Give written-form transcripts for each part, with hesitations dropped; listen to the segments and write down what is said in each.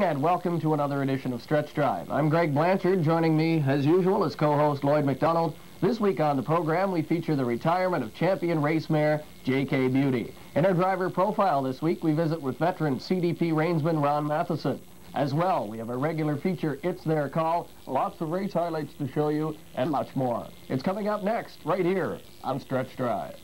and welcome to another edition of Stretch Drive. I'm Greg Blanchard. Joining me, as usual, is co-host Lloyd McDonald. This week on the program, we feature the retirement of champion race mare J.K. Beauty. In our driver profile this week, we visit with veteran CDP reinsman Ron Matheson. As well, we have a regular feature, It's Their Call, lots of race highlights to show you, and much more. It's coming up next, right here on Stretch Drive.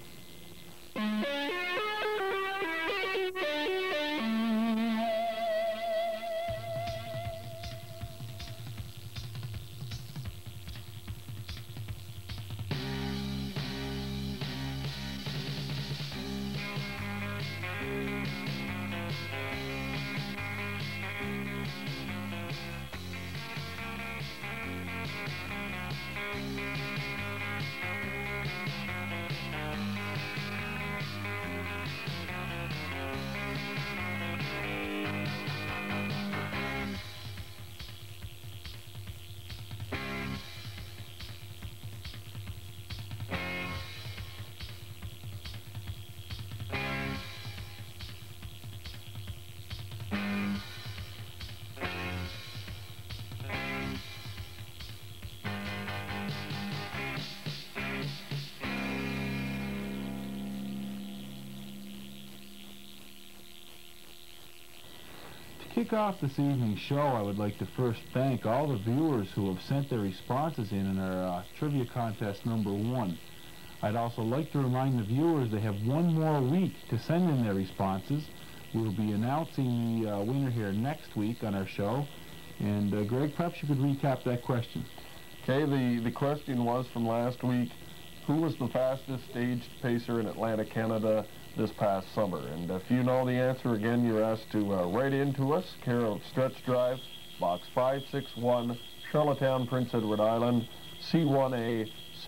To kick off this evening's show, I would like to first thank all the viewers who have sent their responses in our trivia contest number 1. I'd also like to remind the viewers they have one more week to send in their responses. We'll be announcing the winner here next week on our show. And Greg, perhaps you could recap that question. Okay, the question was from last week, who was the fastest staged pacer in Atlantic, Canada this past summer? And if you know the answer, again, you're asked to write in to us, care of Stretch Drive, Box 561, Charlottetown, Prince Edward Island, C1A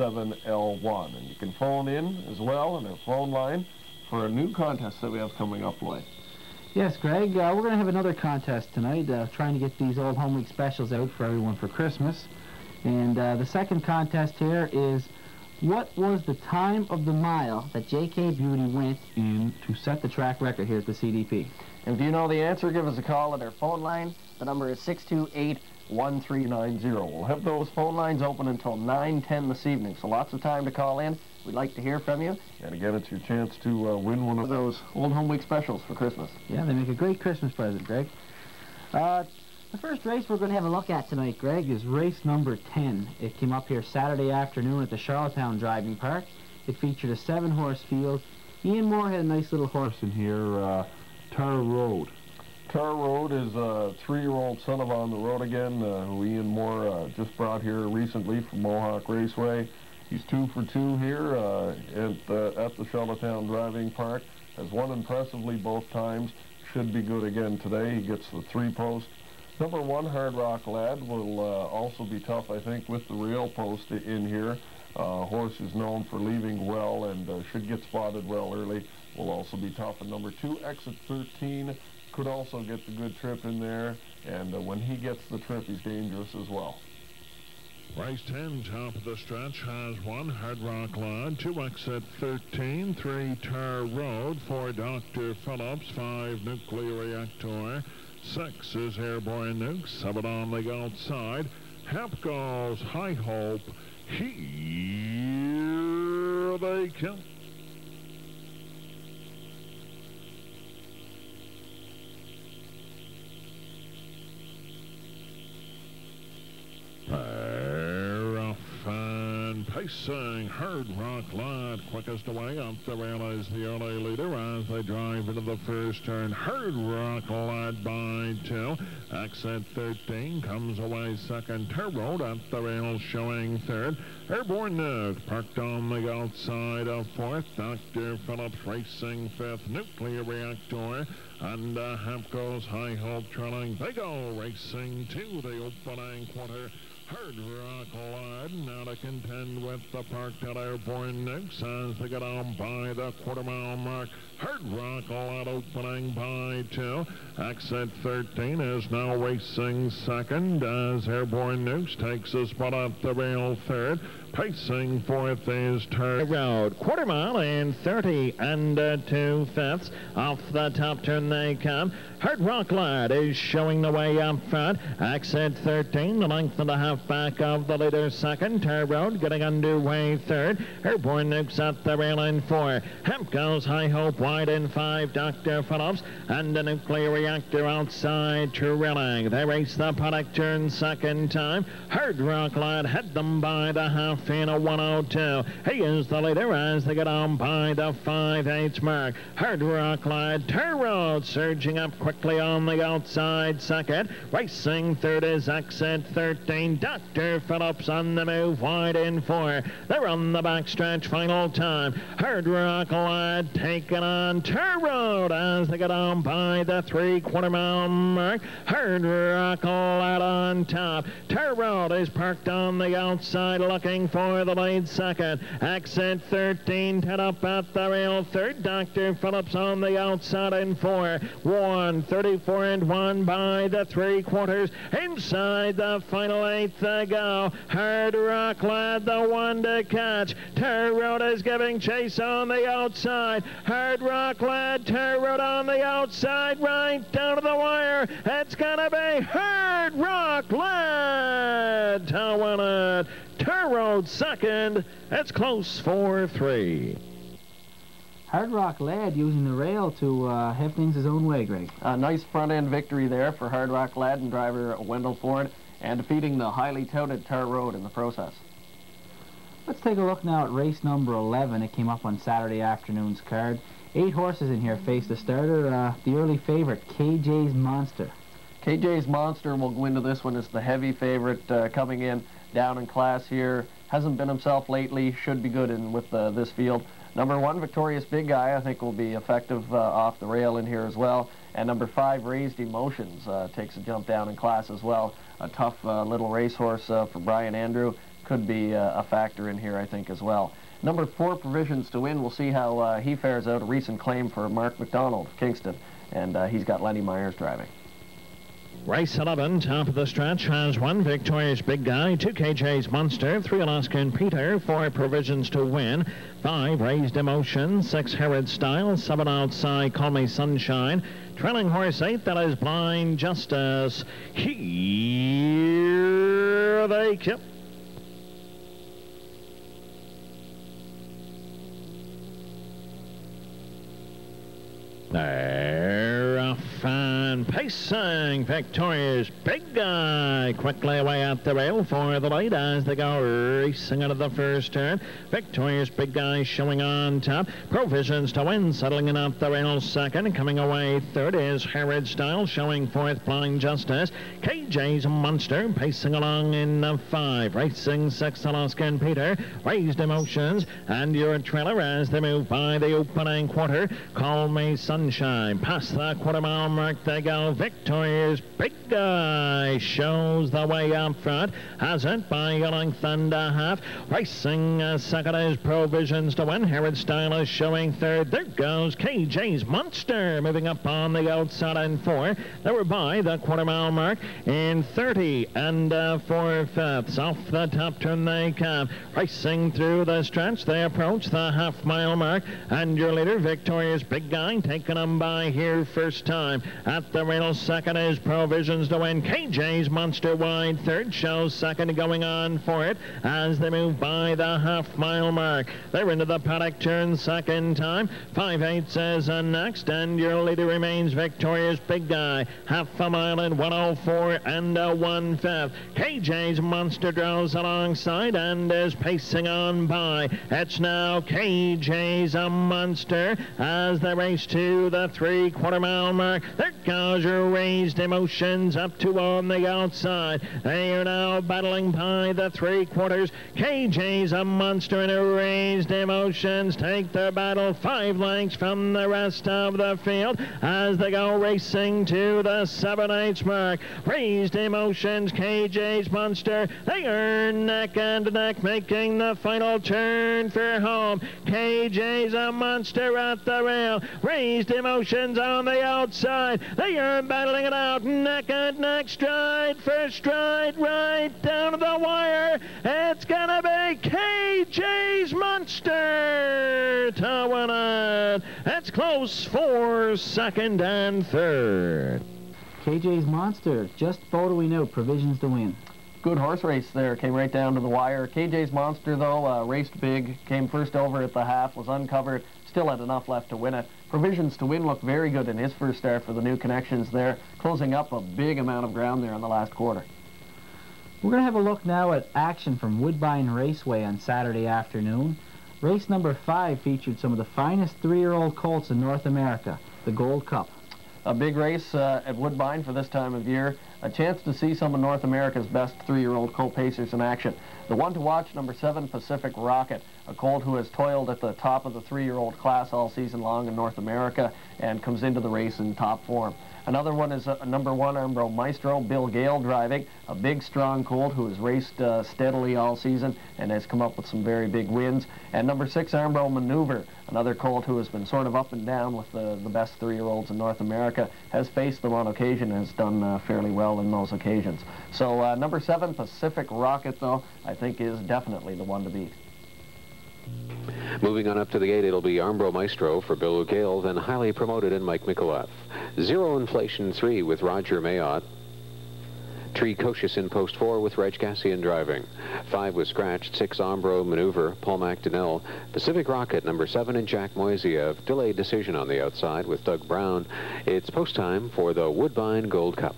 7L1. And you can phone in as well on our phone line for a new contest that we have coming up, Lloyd. Yes, Greg, we're going to have another contest tonight, trying to get these old home week specials out for everyone for Christmas. And the second contest here is, what was the time of the mile that J.K. Beauty went in to set the track record here at the CDP? If you know the answer, give us a call at our phone line. The number is 628-1390. We'll have those phone lines open until 9:10 this evening, so lots of time to call in. We'd like to hear from you. And again, it's your chance to win one of those Old Home Week specials for Christmas. Yeah, they make a great Christmas present, Greg. The first race we're going to have a look at tonight, Greg, is race number 10. It came up here Saturday afternoon at the Charlottetown Driving Park. It featured a 7-horse field. Ian Moore had a nice little horse in here, Tar Road. Tar Road is a 3-year-old son of On the Road Again, who Ian Moore just brought here recently from Mohawk Raceway. He's 2 for 2 here at the Charlottetown Driving Park. Has won impressively both times. Should be good again today. He gets the 3-post. Number 1, Hard Rock Lad, will also be tough, I think, with the rail post in here. Horse is known for leaving well and should get spotted well early. Will also be tough. And number 2, Exit 13, could also get the good trip in there. And when he gets the trip, he's dangerous as well. Race 10, top of the stretch, has 1, Hard Rock Lad, 2, Exit 13, 3, Tar Road, 4, Dr. Phillips, 5, Nuclear Reactor, 6 is Airborne Nuke, 7 on the outside. Hep goes High Hope. Here they come. They're off and pacing. Hard Rock Lad quickest away. Up the rail is the early leader as they drive into the first turn. Hard Rock Lad by 2. Exit 13 comes away second. Tar Road at the rail showing third. Airborne Nuke parked on the outside of 4th. Dr. Phillips racing 5th. Nuclear Reactor and Hep goes High Hope trailing. They go racing to the opening quarter. Hard Rock Lad now to contend with the parked at Airborne Nukes as they get on by the quarter-mile mark. Hard Rock Lad opening by 2. Exit 13 is now racing second as Airborne Nukes takes a spot at the rail third. Pacing 4th is Tar Road. Quarter-mile in 30 and 2/5. Off the top turn they come. Hard Rock Lad is showing the way up front. Accent 13, the length and a half back of the leader second. Tar Road getting underway third. Airborne Nukes at the rail in 4. Hemp goes High Hope wide in 5. Dr. Phillips and the Nuclear Reactor outside trailing. They race the paddock turn second time. Hard Rock Lad had them by the half in a 1:02. He is the leader as they get on by the 5/8 mark. Hard Rock Lad, Tar Road surging up quickly on the outside second. Racing third is Accent 13. Dr. Phillips on the move wide in 4. They're on the backstretch final time. Hard Rock Lad taking on Tar Road as they get on by the 3/4 mile mark. Hard Rock Lad on top. Tar Road is parked on the outside looking for the lead second. Accent 13 tied up at the rail third. Dr. Phillips on the outside in 4. 1:34 and 1 by the 3/4. Inside the final 8th they go. Hard Rock Lad the one to catch. Tar Road is giving chase on the outside. Hard Rock Lad, Tar Road on the outside right down to the wire. It's gonna be Hard Rock Lad to win it. Tar Road second. It's close for 3. Hard Rock Lad using the rail to have things his own way, Greg. A nice front-end victory there for Hard Rock Lad and driver Wendell Ford, and defeating the highly touted Tar Road in the process. Let's take a look now at race number 11. It came up on Saturday afternoon's card. 8 horses in here face the starter. The early favorite, KJ's Monster. KJ's Monster will go into this one as the heavy favorite, coming in down in class here. Hasn't been himself lately. Should be good in with this field. Number 1, Victorious Big Guy, I think will be effective off the rail in here as well. And number 5, Raised Emotions, takes a jump down in class as well. A tough little racehorse for Brian Andrew. Could be a factor in here, I think, as well. Number 4, Provisions to Win. We'll see how he fares out. A recent claim for Mark McDonald of Kingston. And he's got Lenny Myers driving. Race 11, top of the stretch, has 1 Victorious Big Guy, 2 KJ's Monster, 3 Alaskan Peter, 4 Provisions to Win, 5 Raised Emotion, 6 Herod Style, 7 Outside Call Me Sunshine, trailing horse 8, that is Blind Justice. Here they come. They're off and pacing. Victorious Big Guy quickly away at the rail for the lead as they go racing out of the first turn. Victorious Big Guy showing on top. Provisions to Win settling in at the rail second. Coming away third is Herod Style showing fourth Blind Justice. KJ's Monster pacing along in 5. Racing 6 Alaskan Peter. Raised Emotions and your trailer as they move by the opening quarter. Call Me Sunshine. Past the quarter-mile mark they go. Victorious Big Guy shows the way up front. Has it by a length and a half. Racing second is Provisions to Win. Herod Style is showing third. There goes KJ's Monster moving up on the outside in 4. They were by the quarter-mile mark in 30 and 4/5. Off the top turn they come. Racing through the stretch, they approach the half-mile mark. And your leader, Victorious Big Guy, taking them by here first time. At the rail second is Provisions to Win. KJ's Monster wide third, shows second going on for it as they move by the half-mile mark. They're into the paddock turn second time. 5/8 says next, and your leader remains Victorious Big Guy. Half a mile in 1:04 and 1/5. KJ's Monster draws alongside and is pacing on by. It's now KJ's Monster as they race to the 3/4 mile mark. There goes your Raised Emotions up to on the outside. They are now battling by the 3/4. KJ's Monster and Raised Emotions take the battle 5 lengths from the rest of the field as they go racing to the 7/8 mark. Raised Emotions, KJ's Monster, they are neck and neck making the final turn for home. KJ's Monster at the rail. Raised Emotions on the outside. They are battling it out, neck and neck, stride for stride, right down to the wire. It's gonna be KJ's Monster to win it. That's close for second and third. KJ's Monster, just photoing out, provisions to win. Good horse race there, came right down to the wire. KJ's Monster, though, raced big, came first over at the half, was uncovered, still had enough left to win it. Provisions to Win looked very good in his first start for the new connections there, closing up a big amount of ground there in the last quarter. We're going to have a look now at action from Woodbine Raceway on Saturday afternoon. Race number 5 featured some of the finest 3-year-old colts in North America, the Gold Cup. A big race at Woodbine for this time of year. A chance to see some of North America's best 3-year-old colt pacers in action. The one to watch, number 7, Pacific Rocket, a colt who has toiled at the top of the 3-year-old class all season long in North America and comes into the race in top form. Another one is number 1, Armbro Maestro, Bill Gale driving, a big, strong colt who has raced steadily all season and has come up with some very big wins. And number 6, Armbro Maneuver, another colt who has been sort of up and down with the best 3-year-olds in North America, has faced them on occasion and has done fairly well in those occasions. So number 7, Pacific Rocket, though, I think is definitely the one to beat. Moving on up to the 8, it'll be Armbro Maestro for Bill Gale, then Highly Promoted and Mike Mikolev. Zero Inflation 3 with Roger Mayotte. Tricocious in post 4 with Reg Gassian driving. 5 was scratched, 6 Armbro Maneuver, Paul McDonnell. Pacific Rocket, number 7, and Jack Moisiev. Delayed decision on the outside with Doug Brown. It's post time for the Woodbine Gold Cup.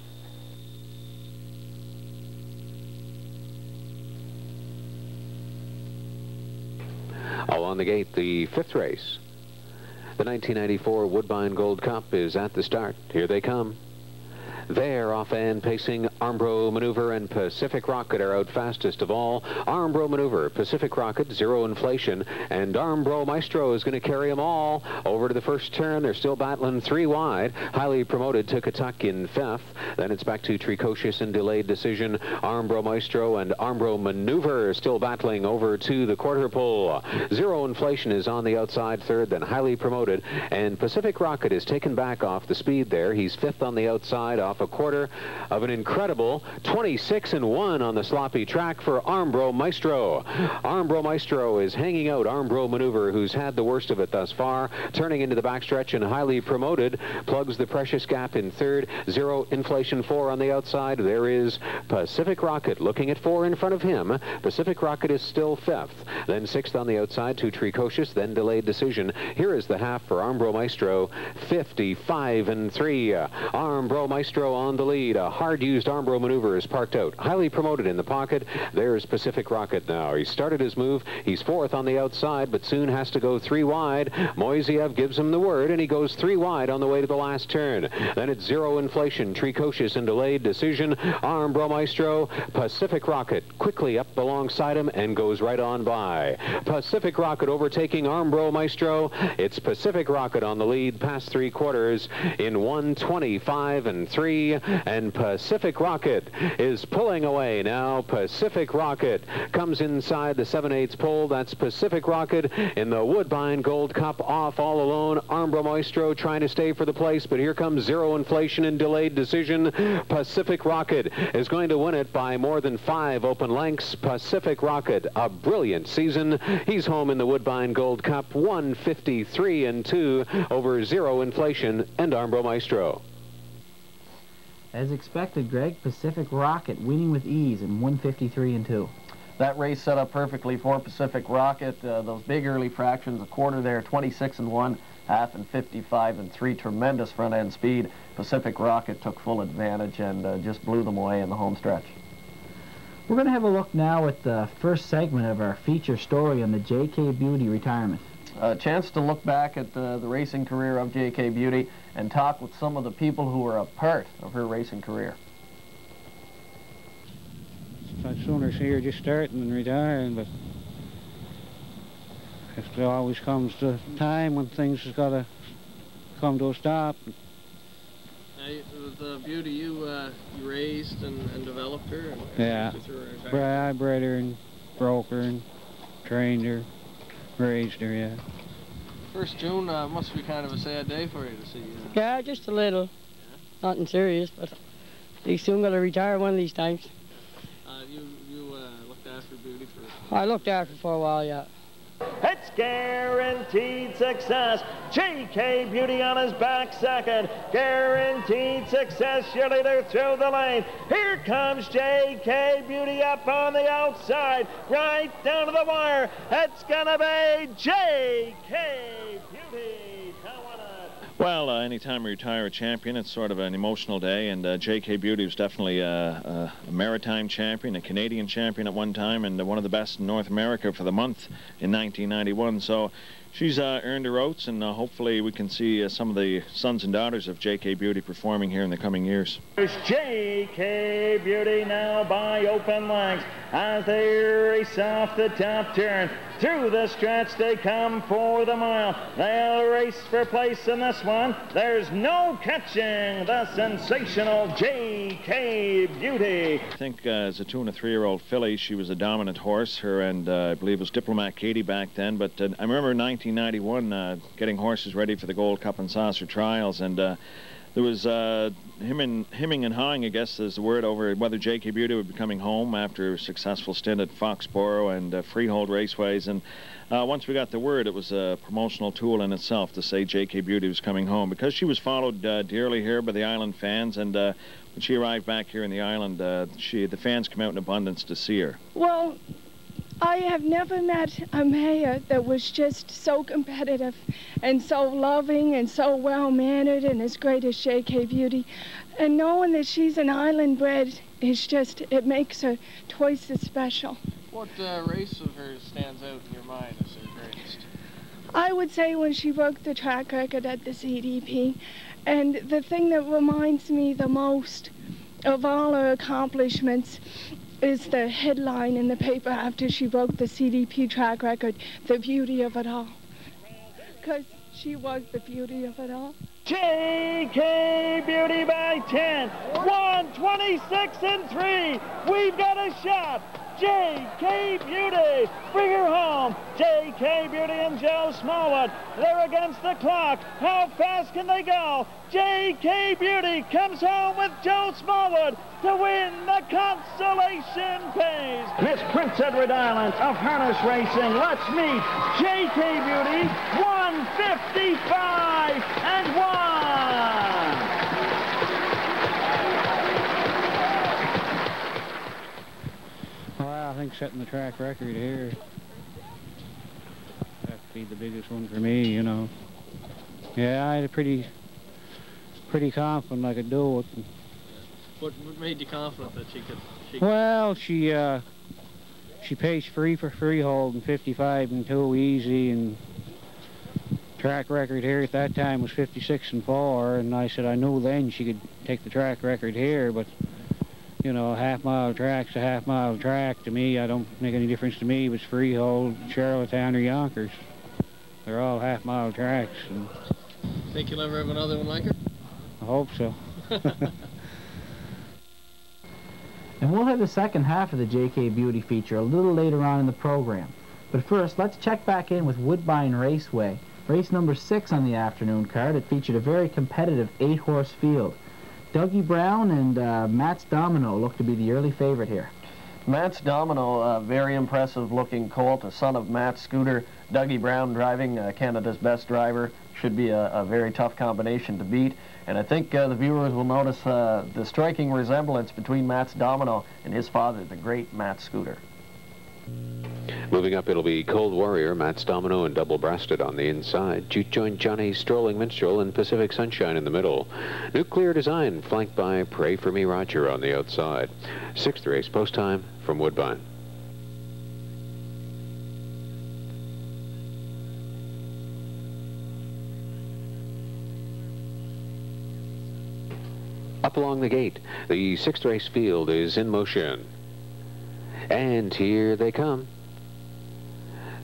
All on the gate, the 5th race. The 1994 Woodbine Gold Cup is at the start. Here they come. There, off and pacing, Armbro Maneuver and Pacific Rocket are out fastest of all. Armbro Maneuver, Pacific Rocket, Zero Inflation, and Armbro Maestro is going to carry them all over to the first turn. They're still battling 3 wide. Highly Promoted took a tuck in 5th. Then it's back to Tricocious and Delayed Decision. Armbro Maestro and Armbro Maneuver are still battling over to the quarter pole. Zero Inflation is on the outside 3rd, then Highly Promoted, and Pacific Rocket is taken back off the speed there. He's 5th on the outside, off a quarter of an incredible 26-1 on the sloppy track for Armbro Maestro. Armbro Maestro is hanging out Armbro Maneuver, who's had the worst of it thus far, turning into the backstretch, and Highly Promoted plugs the precious gap in 3rd. Zero Inflation 4 on the outside. There is Pacific Rocket looking at 4 in front of him. Pacific Rocket is still 5th. Then 6th on the outside to Tricocious, then Delayed Decision. Here is the half for Armbro Maestro, 55-3. Armbro Maestro on the lead. A hard-used Armbro Maneuver is parked out. Highly Promoted in the pocket. There's Pacific Rocket now. He started his move. He's 4th on the outside, but soon has to go 3 wide. Moisiev gives him the word, and he goes 3 wide on the way to the last turn. Then it's Zero Inflation, Tricocious and Delayed Decision. Armbro Maestro, Pacific Rocket quickly up alongside him and goes right on by. Pacific Rocket overtaking Armbro Maestro. It's Pacific Rocket on the lead past 3 quarters in 1:25-3. And Pacific Rocket is pulling away now. Pacific Rocket comes inside the 7/8 pole. That's Pacific Rocket in the Woodbine Gold Cup, off all alone. Armbro Maestro trying to stay for the place, but here comes Zero Inflation and Delayed Decision. Pacific Rocket is going to win it by more than 5 open lengths. Pacific Rocket, a brilliant season. He's home in the Woodbine Gold Cup, 153-2 over Zero Inflation and Armbro Maestro. As expected, Greg, Pacific Rocket winning with ease in 153-2. That race set up perfectly for Pacific Rocket. Those big early fractions, a quarter there, 26-1, half and 55-3. Tremendous front-end speed. Pacific Rocket took full advantage and just blew them away in the home stretch. We're going to have a look now at the first segment of our feature story on the J.K. Beauty retirement. A chance to look back at the racing career of J.K. Beauty and talk with some of the people who were a part of her racing career. I'd sooner see her just starting than retiring, but there always comes the time when things has got to come to a stop. The Beauty, you raised and developed her? And yeah, I bred her and broke her and trained her. Raised her, yeah. First June must be kind of a sad day for you to see. Yeah, just a little. nothing serious, but they soon got to retire one of these times. You looked after Beauty for... I looked after for a while, yeah. It's guaranteed success. J.K. Beauty on his back second. Guaranteed success. Your leader through the lane. Here comes J.K. Beauty up on the outside. Right down to the wire. It's going to be J.K. Beauty. Well, anytime we retire a champion, it's sort of an emotional day, and J.K. Beauty was definitely a maritime champion, a Canadian champion at one time, and one of the best in North America for the month in 1991. So she's earned her oats, and hopefully we can see some of the sons and daughters of J.K. Beauty performing here in the coming years. There's J.K. Beauty now by open legs as they race off the top turn. Through the stretch they come for the mile. They'll race for place in this one. There's no catching the sensational J.K. Beauty. I think as a 2- and 3-year-old filly, she was a dominant horse. Her and I believe it was Diplomat Katie back then. But I remember in 1991 getting horses ready for the Gold Cup and Saucer trials, and there was hemming and hawing, I guess is the word, over whether J.K. Beauty would be coming home after a successful stint at Foxborough and Freehold Raceways. And once we got the word, it was a promotional tool in itself to say J.K. Beauty was coming home, because she was followed dearly here by the island fans. And when she arrived back here in the island, the fans came out in abundance to see her. Well, I have never met a mayor that was just so competitive and so loving and so well-mannered and as great as J.K. Beauty. And knowing that she's an island bred, it makes her twice as special. What race of hers stands out in your mind as her greatest? I would say when she broke the track record at the CDP. And the thing that reminds me the most of all her accomplishments is the headline in the paper after she broke the CDP track record, "The beauty of it all." Because she was the beauty of it all. J.K. Beauty by 10. 1:26 and 3. We've got a shot. J.K. Beauty, bring her home. J.K. Beauty and Joe Smallwood, they're against the clock. How fast can they go? J.K. Beauty comes home with Joe Smallwood to win the consolation prize. Miss Prince Edward Island of harness racing. Let's meet J.K. Beauty, 1:55 and 1. Well, I think setting the track record here, that'd be the biggest one for me, you know. Yeah, I had a pretty confident I could do it. What made you confident that she could? Well, she paced free for Freehold in 55 and 2 easy, and track record here at that time was 56 and 4, and I said I knew then she could take the track record here, but you know, a half-mile track's a half-mile track to me. I don't make any difference to me if it's Freehold, Charlottetown, or Yonkers. They're all half-mile tracks. And think you'll ever have another one like her? I hope so. And we'll have the second half of the J.K. Beauty feature a little later on in the program. But first, let's check back in with Woodbine Raceway. Race number 6 on the afternoon card. It featured a very competitive 8-horse field. Dougie Brown and Matt's Domino look to be the early favorite here. Matt's Domino, a very impressive looking colt, a son of Matt Scooter. Dougie Brown driving, Canada's best driver. Should be a very tough combination to beat. And I think the viewers will notice the striking resemblance between Matt's Domino and his father, the great Matt Scooter. Moving up, it'll be Cold Warrior, Matt's Domino, and Double Breasted on the inside. Juke Joint Johnny, Strolling Minstrel, and Pacific Sunshine in the middle. Nuclear Design, flanked by Pray For Me Roger on the outside. 6th race, post time from Woodbine. Up along the gate, the 6th race field is in motion. And here they come.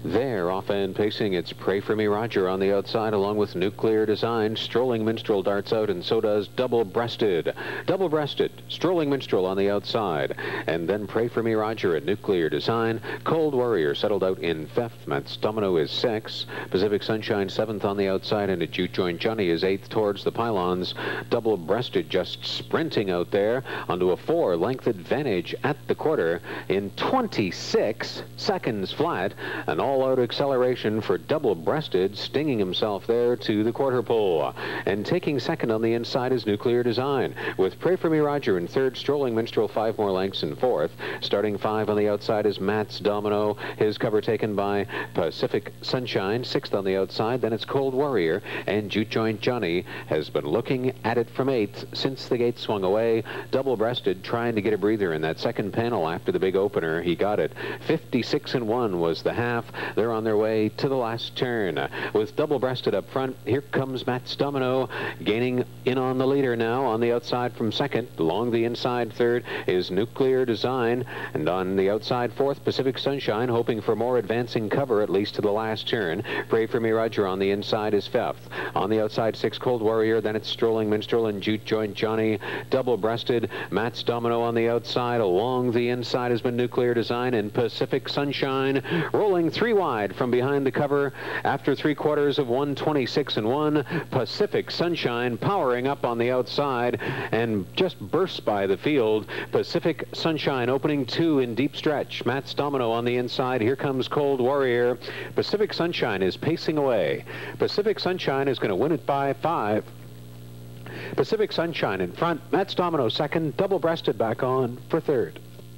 There, off and pacing, it's Pray For Me Roger on the outside, along with Nuclear Design. Strolling Minstrel darts out, and so does Double Breasted. Double Breasted, Strolling Minstrel on the outside, and then Pray For Me Roger at Nuclear Design. Cold Warrior settled out in 5th. Matt's Domino is 6th. Pacific Sunshine 7th on the outside, and a Jute Joint Johnny is 8th towards the pylons. Double Breasted just sprinting out there onto a 4-length advantage at the quarter in 26 seconds flat. An all-out acceleration for Double Breasted, stinging himself there to the quarter pole. And taking second on the inside is Nuclear Design, with Pray For Me Roger in 3rd, Strolling Minstrel 5 more lengths in 4th. Starting 5 on the outside is Matt's Domino, his cover taken by Pacific Sunshine. 6th on the outside, then it's Cold Warrior, and Jute Joint Johnny has been looking at it from 8th since the gate swung away. Double Breasted trying to get a breather in that second panel after the big opener. He got it. 56-1 was the half. They're on their way to the last turn. With Double Breasted up front, here comes Matt's Domino, gaining in on the leader now. On the outside from 2nd, along the inside 3rd is Nuclear Design, and on the outside 4th, Pacific Sunshine, hoping for more advancing cover at least to the last turn. Pray For Me Roger on the inside is 5th. On the outside 6, Cold Warrior, then it's Strolling Minstrel and Jute Joint Johnny. Double Breasted, Matt's Domino on the outside. Along the inside has been Nuclear Design, and Pacific Sunshine rolling 3 wide from behind the cover after 3/4 of 126-1. Pacific Sunshine powering up on the outside and just bursts by the field. Pacific Sunshine opening 2 in deep stretch. Matt's Domino on the inside. Here comes Cold Warrior. Pacific Sunshine is pacing away. Pacific Sunshine is going to win it by 5. Pacific Sunshine in front. Matt's Domino 2nd. Double Breasted back on for 3rd.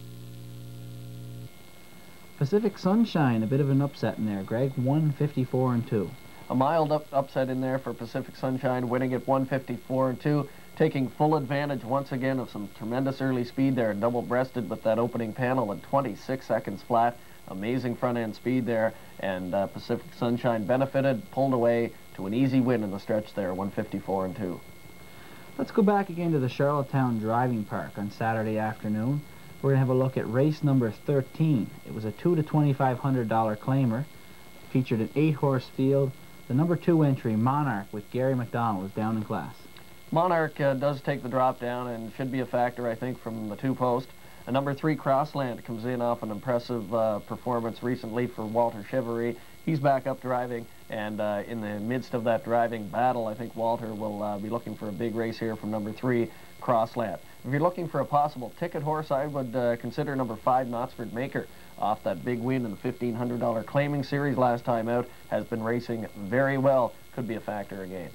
Pacific Sunshine, a bit of an upset in there, Greg. 154-2. A mild upset in there for Pacific Sunshine, winning at 154-2, taking full advantage once again of some tremendous early speed there. Double Breasted with that opening panel at 26 seconds flat. Amazing front end speed there, and Pacific Sunshine benefited, pulled away to an easy win in the stretch there, 154-2. Let's go back again to the Charlottetown Driving Park on Saturday afternoon. We're going to have a look at race number 13. It was a $2 to $2,500 claimer. Featured an 8-horse field. The number 2 entry, Monarch, with Gary McDonald, is down in class. Monarch does take the drop down and should be a factor, I think, from the 2-post. A number 3, Crossland, comes in off an impressive performance recently for Walter Chevrolet. He's back up driving, and in the midst of that driving battle, I think Walter will be looking for a big race here from number 3, Crossland. If you're looking for a possible ticket horse, I would consider number 5, Knotsford Maker. Off that big win in the $1,500 claiming series last time out, has been racing very well. Could be a factor again.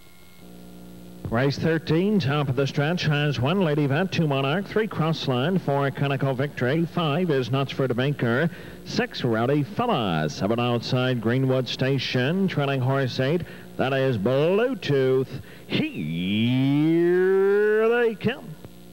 Race 13, top of the stretch, has 1 Lady Vet, 2 Monarch, 3 Crossland, 4 Conoco Victory, 5 is Knotsford Maker, 6 Rowdy Fellas, 7 outside Greenwood Station, trailing horse 8, that is Bluetooth. Here they come.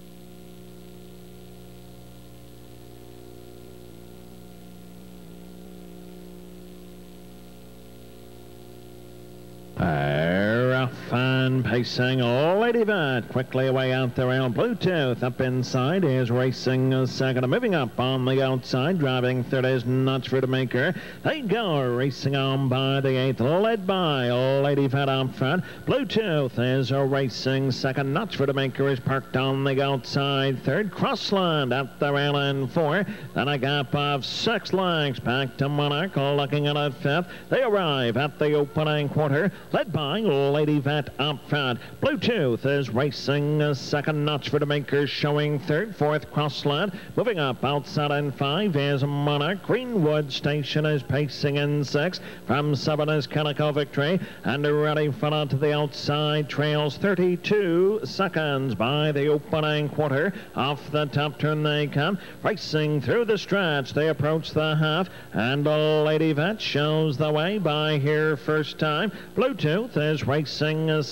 Rough and pacing Lady Vet quickly away out the rail. Bluetooth up inside is racing 2nd. Moving up on the outside, driving 3rd is Knotsford Maker. They go racing on by the 8th, led by Lady Vet up front. Bluetooth is racing 2nd. Knotsford Maker is parked on the outside 3rd. Crossland at the rail in 4. Then a gap of 6 lengths back to Monarch, looking at it 5th. They arrive at the opening quarter, led by Lady Vet up front. Bluetooth is racing 2nd. Knotsford Maker showing 3rd. 4th, Crossland. Moving up outside in 5 is Monarch. Greenwood Station is pacing in 6th. From 7 is Conoco Victory. And ready front to the outside trails 32 seconds by the opening quarter. Off the top turn they come. Racing through the stretch. They approach the half. And Lady Vet shows the way by here first time. Bluetooth is racing 2nd.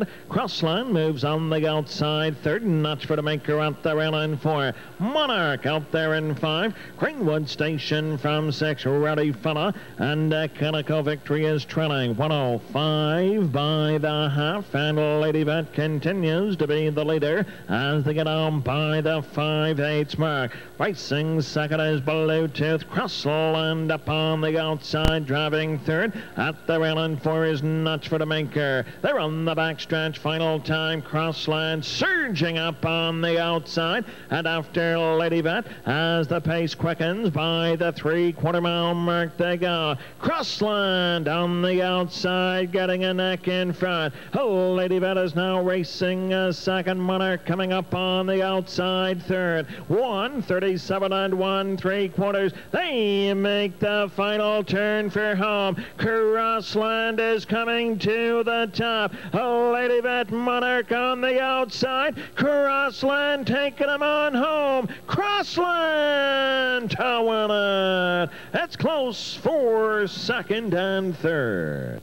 Crossland moves on the outside. Third, Notch for the maker at the rail in 4. Monarch out there in 5. Greenwood Station from 6. Rowdy Fella. And Calico Victory is trailing 105 by the half. And Lady Vet continues to be the leader as they get on by the 5/8 mark. Racing second is Bluetooth. Crossland up on the outside, driving third. At the rail in 4 is Notch for the maker. They're on the backstretch. Final time. Crossland surging up on the outside. And after Lady Vet, as the pace quickens by the 3/4 mile mark they go. Crossland on the outside, getting a neck in front. Oh, Lady Vet is now racing a second. Monarch coming up on the outside third. 1:37 and 1/3. They make the final turn for home. Crossland is coming to the top. Oh, Lady Vet, Monarch on the outside. Crossland taking him on home. Crossland to win it. It's close for second and third.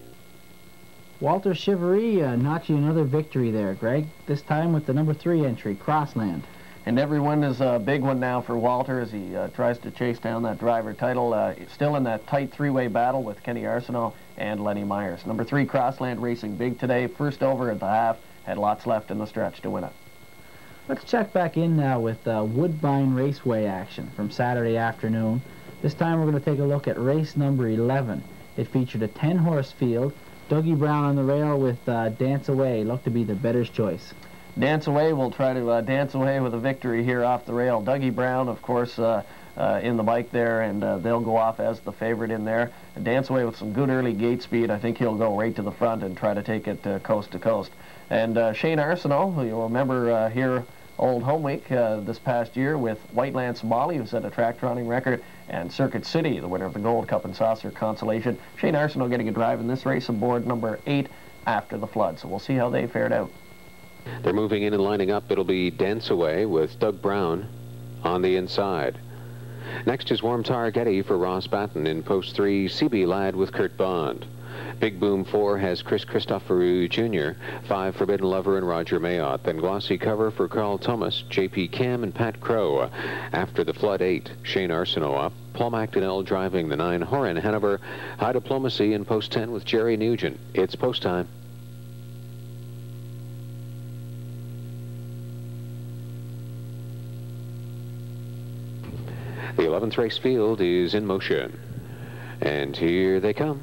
Walter Chivary notching another victory there, Greg. This time with the number 3 entry, Crossland. And every win is a big one now for Walter as he tries to chase down that driver title. Still in that tight 3-way battle with Kenny Arsenault and Lenny Myers. Number 3, Crossland, racing big today. First over at the half. Had lots left in the stretch to win it. Let's check back in now with Woodbine Raceway action from Saturday afternoon. This time we're going to take a look at race number 11. It featured a 10-horse field. Dougie Brown on the rail with Dance Away looked to be the better's choice. Dance Away will try to dance away with a victory here off the rail. Dougie Brown, of course, in the bike there, and they'll go off as the favorite in there. Dance Away with some good early gate speed. I think he'll go right to the front and try to take it coast to coast. And Shane Arsenault, who you'll remember here Old Home Week this past year with Whiteland Somali, who set a track running record, and Circuit City, the winner of the Gold Cup and Saucer Consolation. Shane Arsenault getting a drive in this race aboard number 8 after the flood. So we'll see how they fared out. They're moving in and lining up. It'll be Dance Away with Doug Brown on the inside. Next is Warm Tar Getty for Ross Batten in post 3. CB Lad with Kurt Bond. Big Boom 4 has Chris Christoforou Jr., 5 Forbidden Lover and Roger Mayotte. Then Glossy Cover for Carl Thomas, J.P. Cam and Pat Crow. After the flood 8, Shane Arsenault up. Paul McDonnell driving the 9 Horan Hanover. High Diplomacy in post 10 with Jerry Nugent. It's post time. The 11th race field is in motion. And here they come.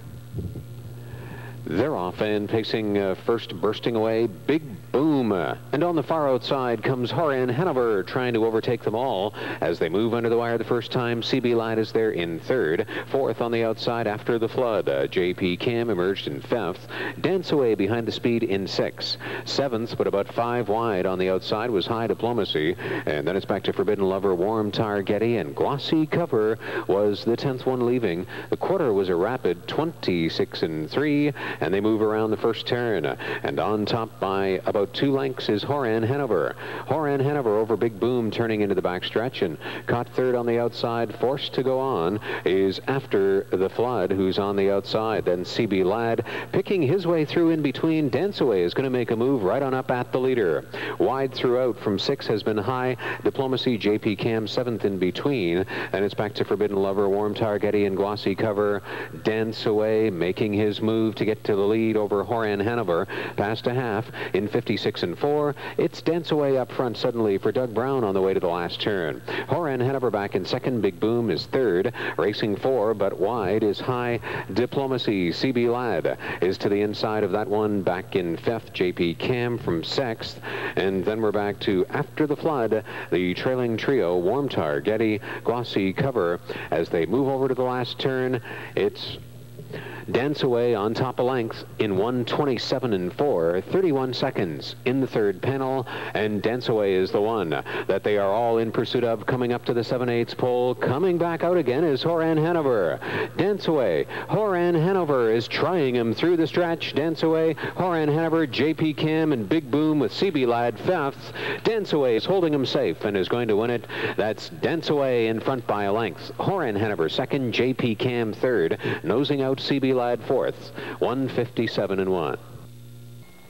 They're off and pacing first, bursting away, Big Boom. And on the far outside comes Horan Hanover trying to overtake them all as they move under the wire the first time. CB Light is there in third. Fourth on the outside after the flood. J.P. Cam emerged in fifth. Dance Away behind the speed in sixth. Seventh, but about 5 wide on the outside, was High Diplomacy. And then it's back to Forbidden Lover, Warm Tar Getty, and Glossy Cover was the 10th one leaving. The quarter was a rapid 26 and 3. And they move around the first turn. And on top by about 2 lengths is Horan Hanover. Horan Hanover over Big Boom turning into the backstretch and caught third on the outside. Forced to go on is After the Flood, who's on the outside. Then CB Lad picking his way through in between. Dance Away is going to make a move right on up at the leader. Wide throughout from 6 has been High Diplomacy, J.P. Cam 7th in between. And it's back to Forbidden Lover, Warm Tar Getty, and Glossy Cover. Dance Away making his move to get to the lead over Horan Hanover. Past a half in 56 and 4. It's Dance Away up front suddenly for Doug Brown on the way to the last turn. Horan Hanover back in second. Big Boom is third. Racing 4, but wide is High Diplomacy. CB Lad is to the inside of that one. Back in fifth. J.P. Cam from 6th. And then we're back to After the Flood, the trailing trio, Warm Tar Getty, Glossy Cover. As they move over to the last turn, it's Dance Away on top of length in 1:27 and 4, 31 seconds in the third panel, and Dance Away is the one that they are all in pursuit of. Coming up to the 7/8 pole, coming back out again is Horan Hanover. Dance Away, Horan Hanover is trying him through the stretch. Dance Away, Horan Hanover, J.P. Cam, and Big Boom with CB Lad fifth. Dance Away is holding him safe and is going to win it. That's Dance Away in front by a length. Horan Hanover second, J.P. Cam third, nosing out CB Lad fourth, 1:57 and 1.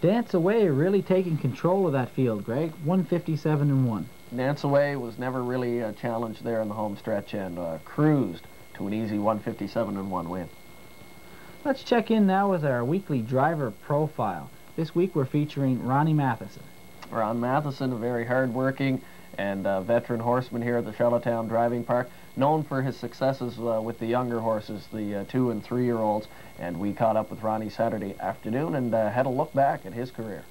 Dance Away really taking control of that field, Greg. 157-1. Dance Away was never really a challenge there in the home stretch and cruised to an easy 157-1 win. Let's check in now with our weekly driver profile. This week we're featuring Ronnie Matheson. Ron Matheson, a very hard-working and veteran horseman here at the Charlottetown Driving Park, known for his successes with the younger horses, the 2- and 3-year-olds, and we caught up with Ronnie Saturday afternoon and had a look back at his career.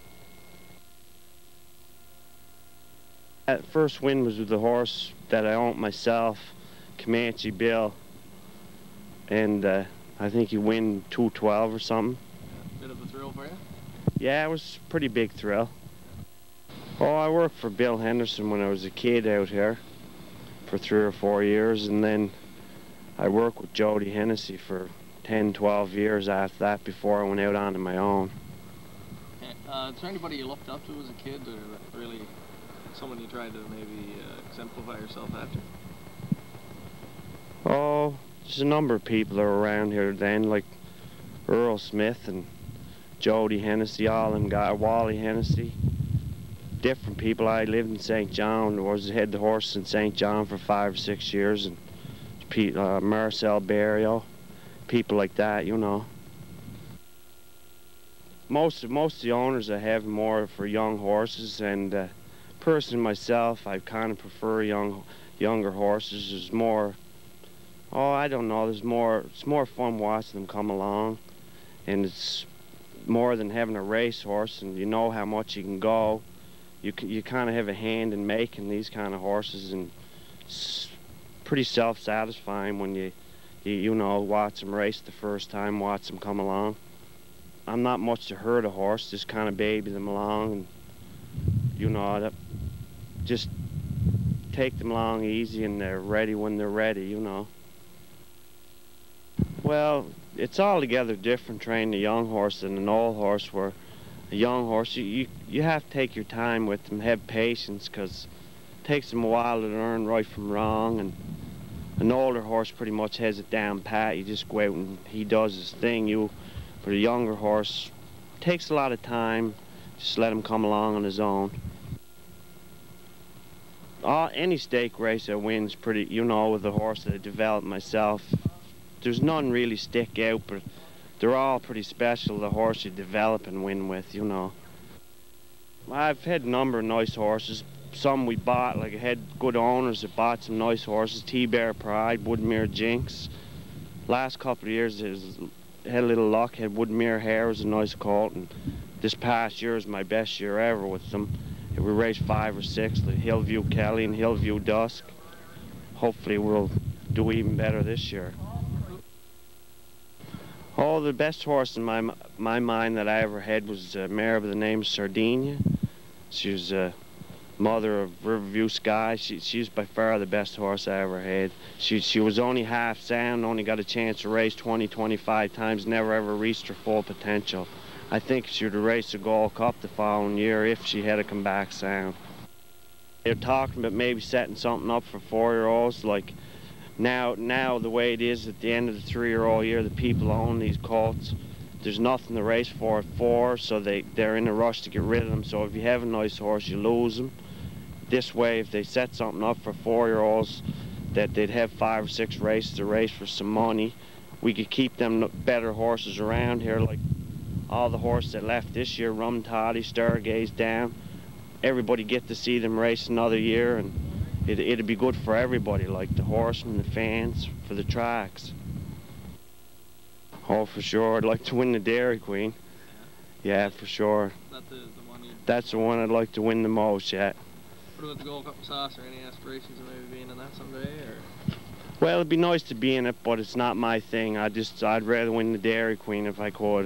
That first win was with the horse that I owned myself, Comanche Bill, and I think he won 212 or something. Bit of a thrill for you? Yeah, it was a pretty big thrill. Oh, I worked for Bill Henderson when I was a kid out here for 3 or 4 years, and then I worked with Jody Hennessy for 10, 12 years after that before I went out onto my own. Is there anybody you looked up to as a kid, or really someone you tried to maybe exemplify yourself after? Oh, there's a number of people that were around here then, like Earl Smith and Jody Hennessy, all them guys, Wally Hennessy. Different people. I lived in St. John, was head the horse in St. John for 5 or 6 years, and Marcel Berrio, people like that, you know. Most of the owners I have more for young horses, and personally myself, I kind of prefer younger horses. There's more, oh, I don't know, it's more fun watching them come along, and it's more than having a racehorse, and you know how much you can go. You kind of have a hand in making these kind of horses, and it's pretty self-satisfying when you know, watch them race the first time, watch them come along. I'm not much to herd a horse, just kind of baby them along, and you know, just take them along easy, and they're ready when they're ready, you know. Well, it's altogether different training a young horse than an old horse, where a young horse, you have to take your time with them, have patience, because it takes them a while to learn right from wrong, and an older horse pretty much has it down pat. You just go out and he does his thing. But a younger horse takes a lot of time. Just let him come along on his own. Any stake race I win's pretty, you know, with the horse that I developed myself. There's none really stick out, but they're all pretty special, the horse you develop and win with, you know. I've had a number of nice horses. Some we bought, like I had good owners that bought some nice horses. T-Bear Pride, Woodmere Jinx. Last couple of years had a little luck, had Woodmere Hare was a nice colt, and this past year is my best year ever with them. We raced 5 or 6, the Hillview Kelly and Hillview Dusk. Hopefully we'll do even better this year. Oh, the best horse in my mind that I ever had was a mare by the name of Sardinia. She was a mother of Riverview Sky. She's by far the best horse I ever had. She was only half sound, only got a chance to race 20, 25 times, never ever reached her full potential. I think she would have raced the Gold Cup the following year if she had come back sound. They're talking about maybe setting something up for 4-year-olds, like now the way it is at the end of the 3-year-old year, the people own these colts. There's nothing to race for at 4, so they're in a rush to get rid of them. So if you have a nice horse, you lose them. This way, if they set something up for 4-year-olds, that they'd have 5 or 6 races to race for some money, we could keep them better horses around here, like all the horses that left this year, Rum Toddy, Stargaze Down. Everybody get to see them race another year, and it'd be good for everybody, like the horsemen, the fans, for the tracks. Oh, for sure. I'd like to win the Dairy Queen. Yeah, for sure. That's the one I'd like to win the most, yeah. What about the Gold Cup and Saucer? Any aspirations of maybe being in that someday, or? Well, it'd be nice to be in it, but it's not my thing. I'd rather win the Dairy Queen if I could.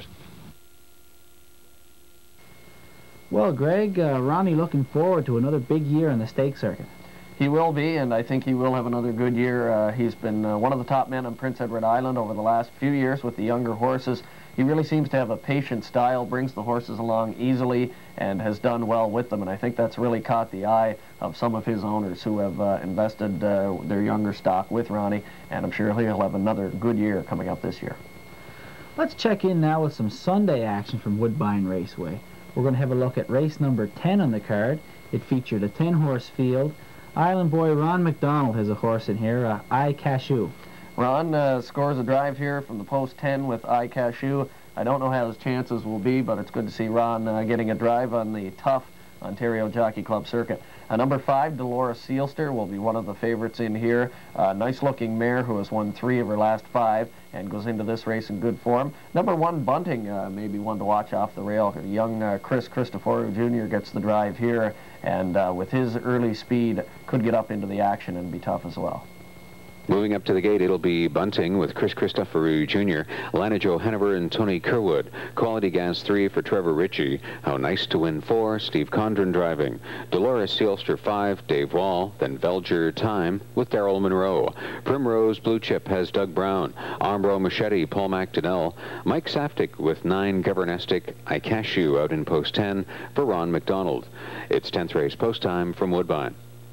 Well, Greg, Ronnie looking forward to another big year in the stake circuit. He will be, and I think he will have another good year. He's been one of the top men on Prince Edward Island over the last few years with the younger horses. He really seems to have a patient style, brings the horses along easily, and has done well with them. And I think that's really caught the eye of some of his owners who have invested their younger stock with Ronnie, and I'm sure he'll have another good year coming up this year. Let's check in now with some Sunday action from Woodbine Raceway. we're going to have a look at race number 10 on the card. It featured a 10-horse field. Island boy Ron McDonald has a horse in here, I Cashew. Ron scores a drive here from the post 10 with I Cashew. I don't know how his chances will be, but it's good to see Ron getting a drive on the tough Ontario Jockey Club circuit. Number 5, Dolores Sealster, will be one of the favorites in here. Nice-looking mare who has won 3 of her last 5 and goes into this race in good form. Number 1, Bunting, maybe one to watch off the rail. Young Chris Cristoforo Jr. gets the drive here, and with his early speed, could get up into the action and be tough as well. Moving up to the gate, it'll be Bunting with Chris Cristoforo Jr., Lana Joe Hanover, and Tony Kerwood. Quality Gas 3 for Trevor Ritchie. How Nice to Win 4, Steve Condren driving. Dolores Sealster 5, Dave Wall. Then Velger Time with Daryl Monroe. Primrose Blue Chip has Doug Brown. Armbro Machete, Paul McDonnell. Mike Saftik with 9, Governestic, I Cashew out in post 10 for Ron McDonald. It's 10th race post time from Woodbine.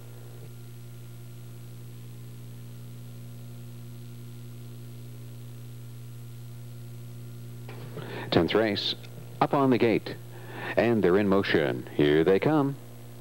10th race, up on the gate, and they're in motion. Here they come.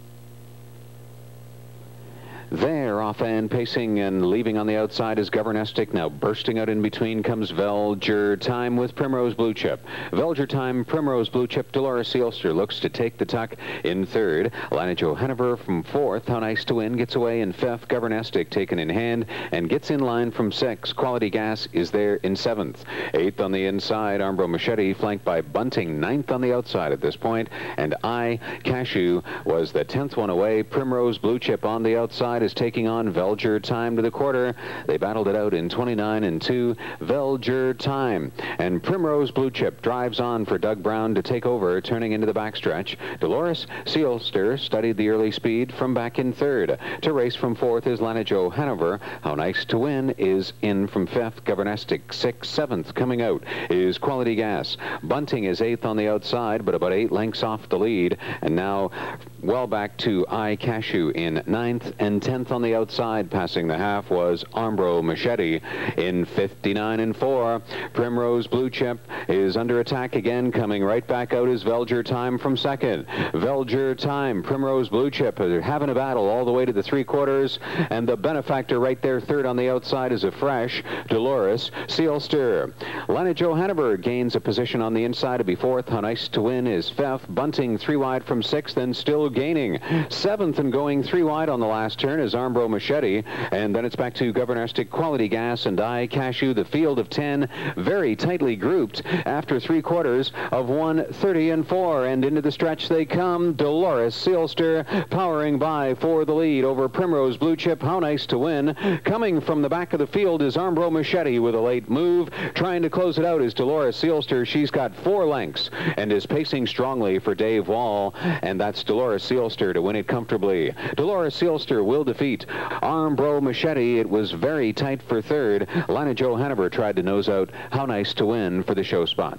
They're off and pacing and leaving on the outside is Governestic. Now bursting out in between comes Velger Time with Primrose Blue Chip. Velger Time, Primrose Blue Chip. Dolores Sealster looks to take the tuck in 3rd. Lana Joe Hanover from 4th. How Nice to Win gets away in 5th. Governestic taken in hand and gets in line from 6th. Quality Gas is there in 7th. 8th on the inside, Armbro Machete flanked by Bunting. 9th on the outside at this point. And I Cashew was the 10th one away. Primrose Blue Chip on the outside is taking on Velger Time to the quarter. They battled it out in 29 and 2. Velger Time. And Primrose Blue Chip drives on for Doug Brown to take over, turning into the backstretch. Dolores Sealster studied the early speed from back in 3rd. To race from 4th is Lana Joe Hanover. How Nice to Win is in from 5th. Governestic 6th. 7th coming out is Quality Gas. Bunting is 8th on the outside, but about 8 lengths off the lead. And now well back to I Cashew in 9th, and 10th on the outside. Passing the half was Armbro Machete in 59 and 4. Primrose Blue Chip is under attack again. Coming right back out is Velger Time from 2nd. Velger Time, Primrose Blue Chip are having a battle all the way to the 3/4, and the benefactor right there 3rd on the outside is a fresh Dolores Sealster. Lana Joe Hanover gains a position on the inside to be 4th. How Nice to Win is 5th. Bunting 3 wide from 6th and still gaining. 7th and going 3 wide on the last turn is Armbro Machete, and then it's back to Governestic, Quality Gas, and I Cashew. The field of 10 very tightly grouped after 3/4 of 1:30 and 4, and into the stretch they come. Dolores Sealster powering by for the lead over Primrose Blue Chip. How Nice to Win. Coming from the back of the field is Armbro Machete with a late move. Trying to close it out is Dolores Sealster. She's got 4 lengths and is pacing strongly for Dave Wall, and that's Dolores Sealster to win it comfortably. Dolores Sealster will defeat Armbro Machete. It was very tight for 3rd. Lana Joe Hanover tried to nose out How Nice to Win for the show spot.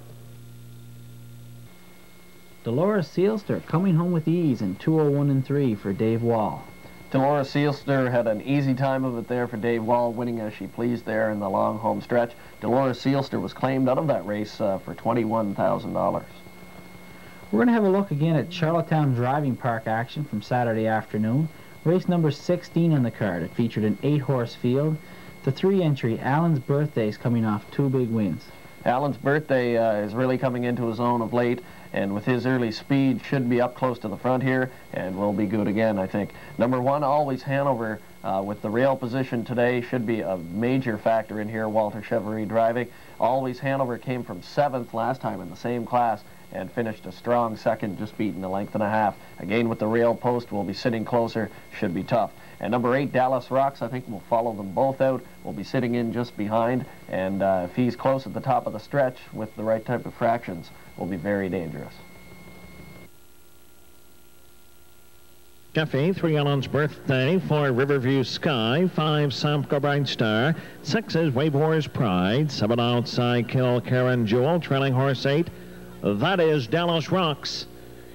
Dolores Sealster coming home with ease in 2:01 and 3 for Dave Wall. Dolores Sealster had an easy time of it there for Dave Wall, winning as she pleased there in the long home stretch. Dolores Sealster was claimed out of that race for $21,000. We're going to have a look again at Charlottetown Driving Park action from Saturday afternoon. Race number 16 on the card. It featured an 8-horse field. The 3-entry, Allen's Birthday, is coming off 2 big wins. Allen's Birthday is really coming into his own of late, and with his early speed should be up close to the front here and will be good again, I think. Number 1, Always Hanover, with the rail position today, should be a major factor in here. Walter Chevrolet driving. Always Hanover came from 7th last time in the same class and finished a strong 2nd, just beating a length and a half. Again, with the rail post, will be sitting closer, should be tough. And number 8, Dallas Rocks, I think we'll follow them both out. We'll be sitting in just behind, and if he's close at the top of the stretch with the right type of fractions, will be very dangerous. Jeffy, 3 Allen's Birthday, 4 Riverview Sky, 5 Samco Bright Star, 6 is Wave Wars Pride, 7 outside Kill Karen Jewel, trailing horse 8. That is Dallas Rocks.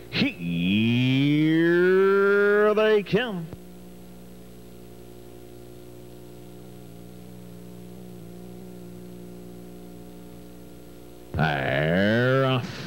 Here they come. They're off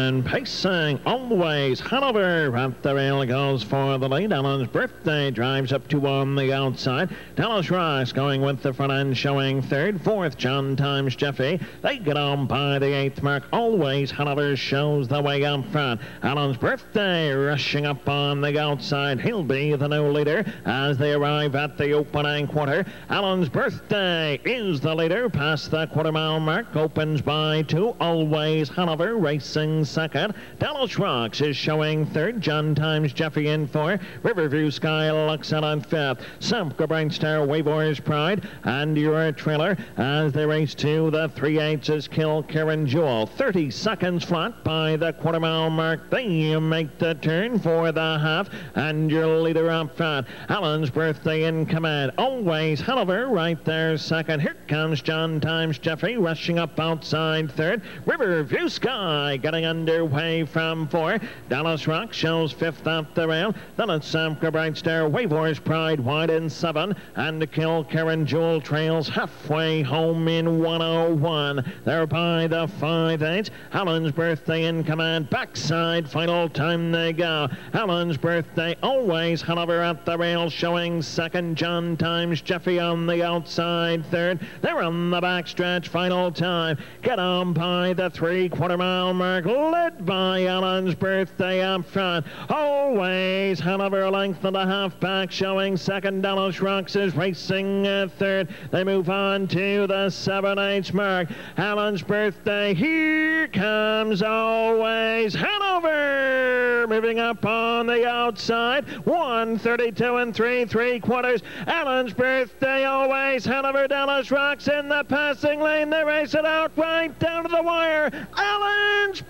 and pacing always. Hanover at the rail goes for the lead. Allen's Birthday drives up to on the outside. Dallas Rocks going with the front end, showing third. Fourth, John Times Jeffy. They get on by the 8th mark. Always Hanover shows the way up front. Allen's Birthday rushing up on the outside. He'll be the new leader as they arrive at the opening quarter. Allen's Birthday is the leader past the quarter-mile mark. Opens by 2. Always Hanover racing second. Dallas Rocks is showing third. John Times Jeffy in 4. Riverview Sky looks out on 5th. Samka Bright Star, Wavor's Pride, and your trailer as they race to the 3/8 is Kill Karen Jewel. 30 seconds flat by the quarter-mile mark. They make the turn for the half, and your leader up front. Allen's Birthday in command. Always Hanover right there second. Here comes John Times Jeffy rushing up outside third. Riverview Sky getting underway from 4. Dallas Rock shows 5th up the rail. Then it's Samka Bright Star, Wavor's Pride wide in 7, and Kill Karen Jewel trails halfway home in 1:01. They're by the 5/8. Allen's Birthday in command. Backside final time they go. Allen's Birthday always Hanover at the rail showing second. John Times Jeffy on the outside third. They're on the backstretch final time. Get on by the 3/4-mile mark, led by Allen's Birthday up front. Always Hanover a length and a half back showing second. Dallas Rocks is racing third. They move on to the 7/8 mark. Allen's Birthday, here comes Always Hanover, moving up on the outside. 1:32 3/3. Allen's Birthday, Always Hanover. Dallas Rocks in the passing lane. They race it out right down to the wire. Allen's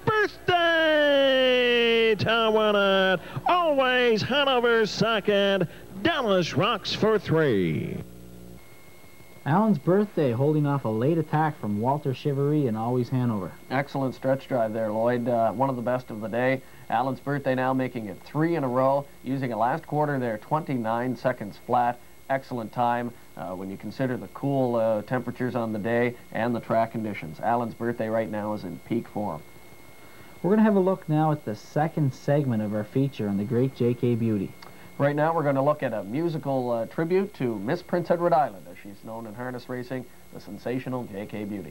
Birthday to win it. Always Hanover second. Dallas Rocks for 3. Allen's Birthday holding off a late attack from Walter Chivary and Always Hanover. Excellent stretch drive there, Lloyd. One of the best of the day. Allen's Birthday now making it 3 in a row, using a last quarter there, 29 seconds flat. Excellent time when you consider the cool temperatures on the day and the track conditions. Allen's Birthday right now is in peak form. We're going to have a look now at the second segment of our feature on the great J.K. Beauty. Right now we're going to look at a musical tribute to Miss Prince Edward Island, as she's known in harness racing, the sensational J.K. Beauty.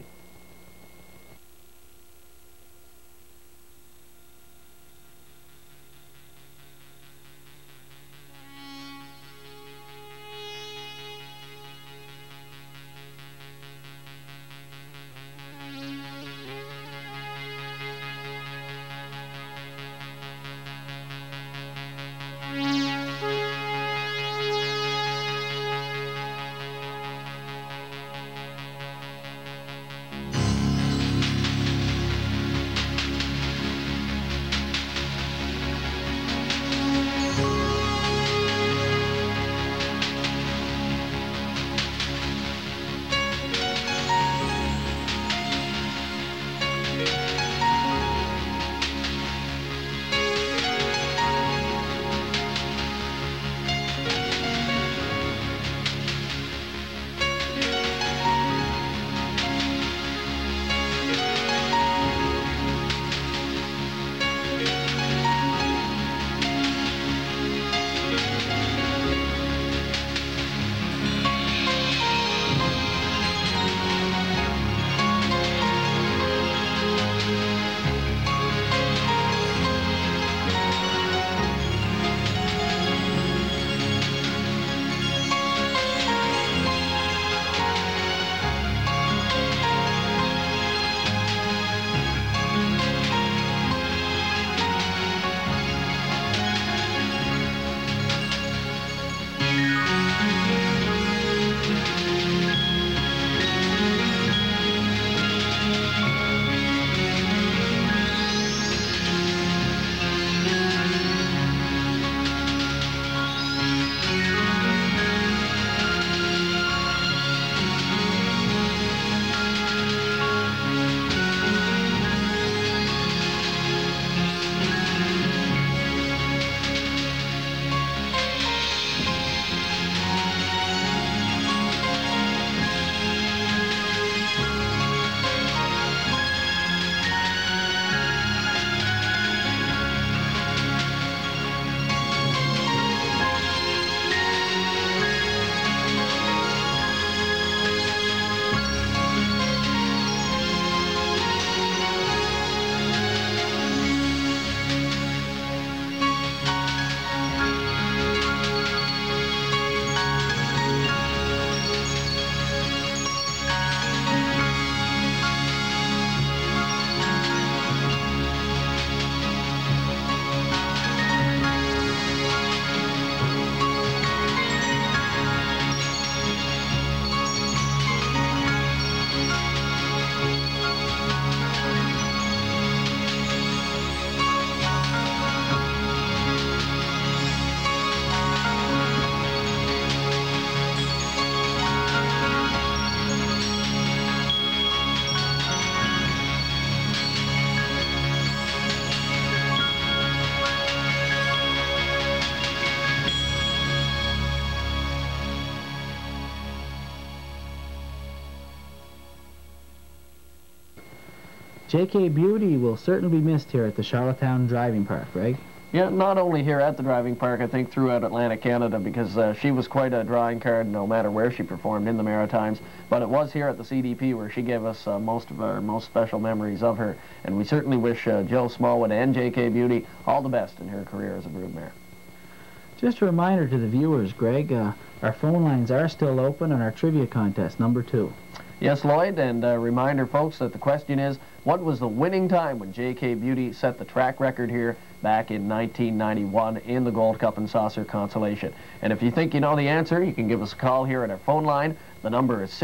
J.K. Beauty will certainly be missed here at the Charlottetown Driving Park, Greg. Yeah, not only here at the driving park, I think throughout Atlantic Canada, because she was quite a drawing card no matter where she performed in the Maritimes. But it was here at the CDP where she gave us most of our most special memories of her. And we certainly wish Jill Smallwood and J.K. Beauty all the best in her career as a broodmare. Just a reminder to the viewers, Greg, our phone lines are still open on our trivia contest, number 2. Yes, Lloyd, and a reminder, folks, that the question is, what was the winning time when J.K. Beauty set the track record here back in 1991 in the Gold Cup and Saucer Consolation? And if you think you know the answer, you can give us a call here at our phone line. The number is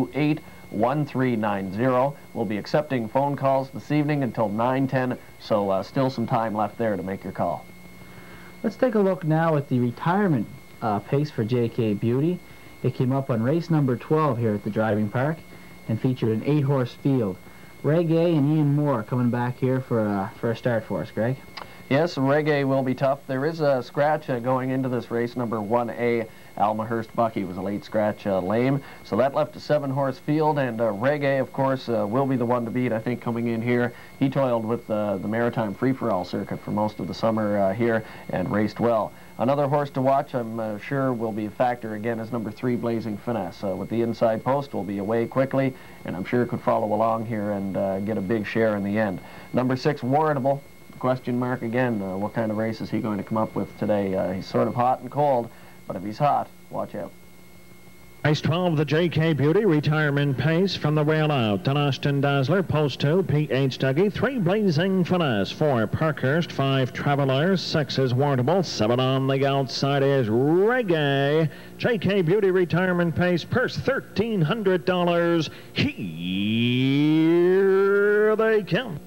628-1390. We'll be accepting phone calls this evening until 9:10, so still some time left there to make your call. Let's take a look now at the retirement pace for J.K. Beauty. It came up on race number 12 here at the driving park and featured an 8-horse field. Reggae and Ian Moore coming back here for a start for us, Greg. Yes, Reggae will be tough. There is a scratch going into this race, number 1A. Almahurst Bucky was a late scratch lame, so that left a 7-horse field, and Reggae, of course, will be the one to beat, I think, coming in here. He toiled with the Maritime Free-for-All circuit for most of the summer here and raced well. Another horse to watch, I'm sure, will be a factor again, is number 3, Blazing Finesse. With the inside post, will be away quickly, and I'm sure could follow along here and get a big share in the end. Number 6, Warrantable. Question mark again, what kind of race is he going to come up with today? He's sort of hot and cold, but if he's hot, watch out. Race 12, the J.K. Beauty, retirement pace from the rail out. Ashton Dazzler, post 2, P.H. Dougie, 3, Blazing Finesse, 4, Parkhurst, 5, Travelers, 6 is Warrantable, 7 on the outside is Reggae. J.K. Beauty, retirement pace, purse $1,300. Here they come.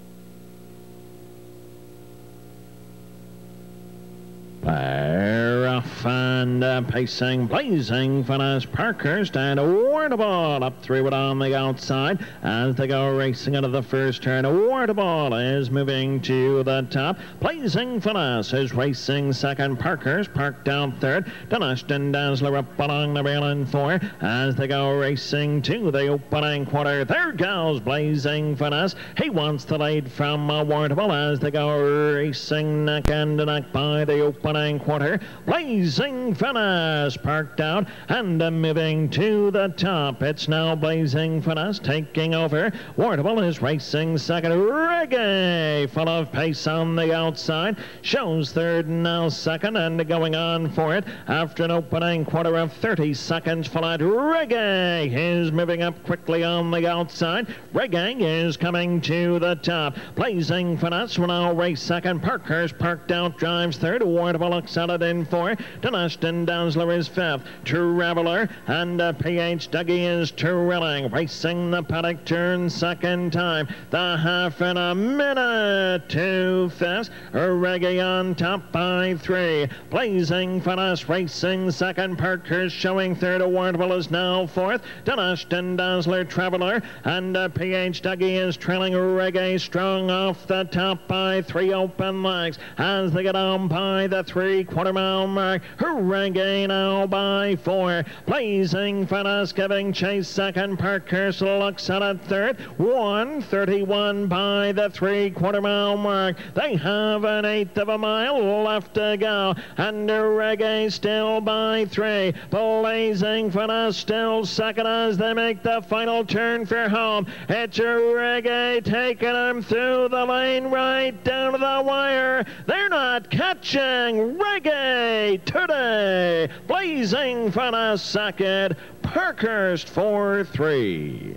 They're off and pacing, Blazing Finesse, Parkhurst, and Warrantable up through it on the outside as they go racing into the first turn. Warrantable is moving to the top. Blazing Finesse is racing second. Parkhurst parked down third. Ashton Dazzler up along the rail in 4 as they go racing to the opening quarter. There goes Blazing Finesse. He wants the lead from Warrantable as they go racing neck and neck by the opening quarter. Blazing Finesse parked out and moving to the top. It's now Blazing Finesse taking over. Warrantable is racing second. Reggae full of pace on the outside. Shows third, now second, and going on for it after an opening quarter of 30 seconds flat. Reggae is moving up quickly on the outside. Reggae is coming to the top. Blazing Finesse will now race second. Parkhurst parked out, drives third. Warrantable looks at it in 4. Ashton Dazzler is 5th. Traveler and P.H. Dougie is trailing. Racing the paddock turn second time. The half in a minute too fast. Reggae on top by 3. Blazing Finesse racing second. Parkhurst showing third. Warrantable is now 4th. Ashton Dazzler, Traveler, and P.H. Dougie is trailing. Reggae strong off the top by 3 open legs as they get on by the 3/4-mile mark. Reggae now by 4. Blazing Finesse giving chase second. Parkhurst looks at it third. 1:31 by the 3/4-mile mark. They have an 1/8 of a mile left to go, and Reggae still by 3. Blazing Finesse still second as they make the final turn for home. It's Reggae taking him through the lane right down to the wire. They're not catching Reggae today. Blazing Finesse second. Parkhurst 4-3.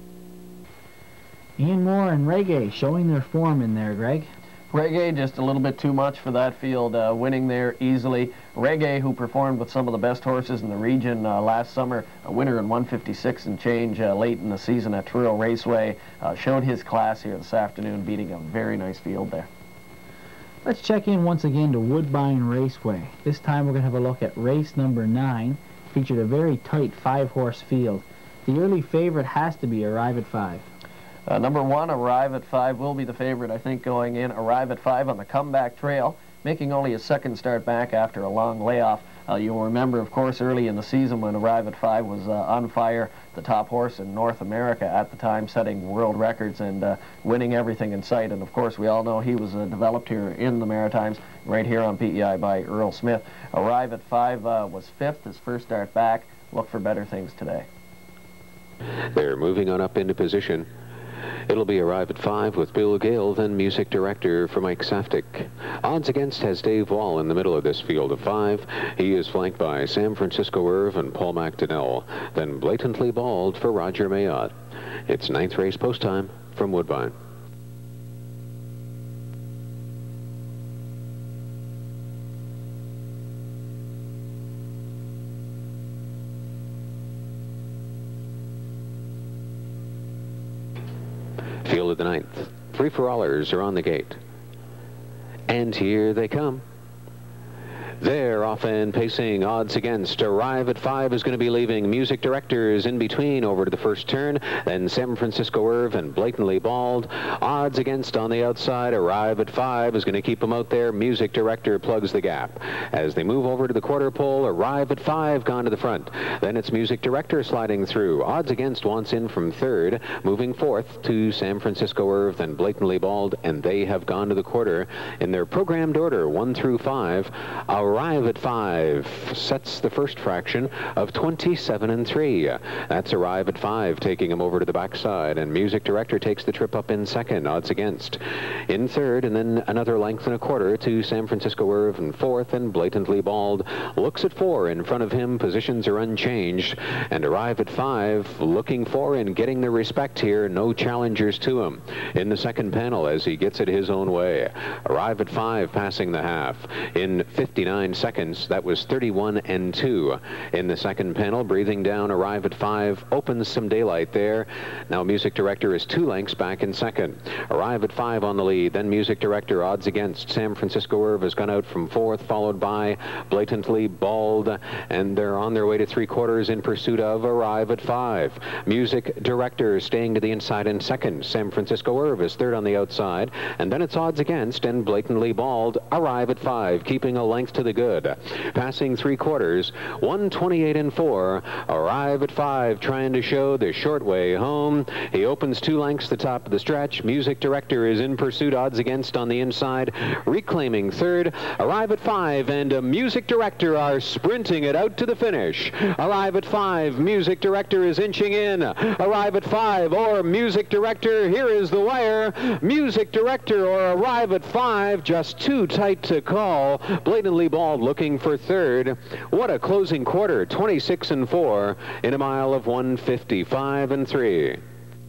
Ian Moore and Reggae showing their form in there, Greg. Reggae just a little bit too much for that field, winning there easily. Reggae, who performed with some of the best horses in the region last summer, a winner in 156 and change late in the season at Truro Raceway, showed his class here this afternoon, beating a very nice field there. Let's check in once again to Woodbine Raceway. This time we're going to have a look at race number 9. Featured a very tight 5-horse field. The early favorite has to be Arrive at 5. Number 1, Arrive at 5, will be the favorite, I think, going in. Arrive at 5 on the comeback trail, making only a second start back after a long layoff. You'll remember, of course, early in the season when Arrive at 5 was on fire, the top horse in North America at the time, setting world records and winning everything in sight. And, of course, we all know he was developed here in the Maritimes, right here on PEI by Earl Smith. Arrive at 5 was 5th, his first start back. Look for better things today. They're moving on up into position. It'll be Arrive at 5 with Bill Gale, then music director for Mike Saftik. Odds against has Dave Wall in the middle of this field of 5. He is flanked by San Francisco Irv and Paul McDonnell, then Blatantly Bald for Roger Mayotte. It's 9th race post time from Woodbine. Field of the 9th. Free-for-allers are on the gate. And here they come. They're off and pacing. Odds against. Arrive at 5 is going to be leaving. Music directors in between over to the first turn. Then San Francisco Irv and Blatantly Bald. Odds against on the outside. Arrive at 5 is going to keep them out there. Music director plugs the gap. As they move over to the quarter pole, Arrive at 5 gone to the front. Then it's music director sliding through. Odds against wants in from 3rd. Moving 4th to San Francisco Irv, then Blatantly Bald, and they have gone to the quarter in their programmed order 1 through 5. Arrive at 5 sets the first fraction of 27 3. That's Arrive at 5 taking him over to the backside, and music director takes the trip up in 2nd. Odds against in 3rd, and then another length and a quarter to San Francisco Irv in 4th, and Blatantly Bald looks at 4 in front of him. Positions are unchanged, and Arrive at 5 looking for and getting the respect here. No challengers to him in the second panel as he gets it his own way. Arrive at 5 passing the half in 59 seconds. That was 31 2 in the second panel. Breathing down, Arrive at 5 opens some daylight there. Now music director is 2 lengths back in 2nd. Arrive at 5 on the lead. Then music director odds against. San Francisco Irv has gone out from 4th, followed by Blatantly Bald, and they're on their way to 3/4 in pursuit of Arrive at 5. Music director staying to the inside in 2nd. San Francisco Irv is 3rd on the outside, and then it's odds against and Blatantly Bald. Arrive at 5 keeping a length to the good. Passing 3/4, 1:28 4. Arrive at 5 trying to show the short way home. He opens 2 lengths the top of the stretch. Music director is in pursuit. Odds against on the inside, reclaiming 3rd. Arrive at 5 and music director are sprinting it out to the finish. Arrive at 5. Music director is inching in. Arrive at 5 or music director. Here is the wire. Music director or Arrive at 5 just too tight to call. Blatantly Bald looking for 3rd. What a closing quarter. 26 4 in a mile of 1:55 3.